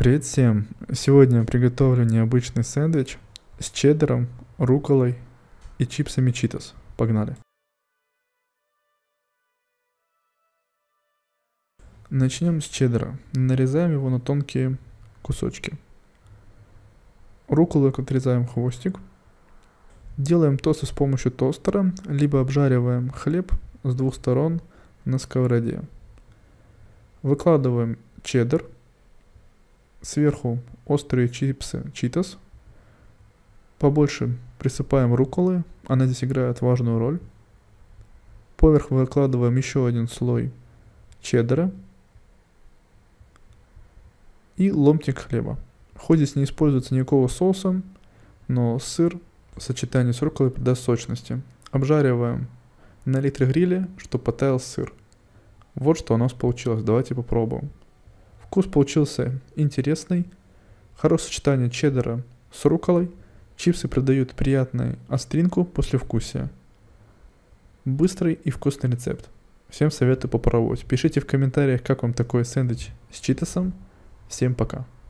Привет всем! Сегодня я приготовлю необычный сэндвич с чеддером, рукколой и чипсами Cheetos. Погнали! Начнем с чеддера. Нарезаем его на тонкие кусочки. Рукколу отрезаем хвостик. Делаем тосты с помощью тостера, либо обжариваем хлеб с двух сторон на сковороде. Выкладываем чеддер. Сверху острые чипсы Cheetos. Побольше присыпаем рукколы, она здесь играет важную роль. Поверх выкладываем еще один слой чеддера и ломтик хлеба. Хоть здесь не используется никакого соуса, но сыр в сочетании с рукколой придаст сочности. Обжариваем на электрогриле, чтобы потаял сыр. Вот что у нас получилось, давайте попробуем. Вкус получился интересный, хорошее сочетание чеддера с рукколой, чипсы придают приятную остринку послевкусия. Быстрый и вкусный рецепт. Всем советую попробовать. Пишите в комментариях, как вам такой сэндвич с читосом. Всем пока.